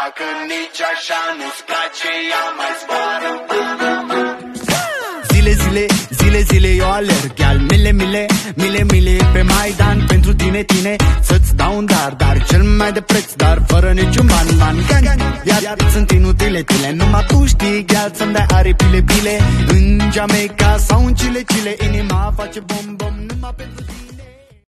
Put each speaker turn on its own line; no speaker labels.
Dacă nici așa nu-ți place, ia mai zboară în Panama.
Zile, zile, zile, zile eu alerg, iar mile, mile, mile, mile pe Maidan pentru tine, tine, să-ți dau un dar, dar cel mai de preț, dar fără niciun ban, ban, gang, iar sunt inutile tile, numai tu știi, gheal, să-mi dai aripile, bile, în Jamaica sau în Chile, Chile, inima face bom, bom.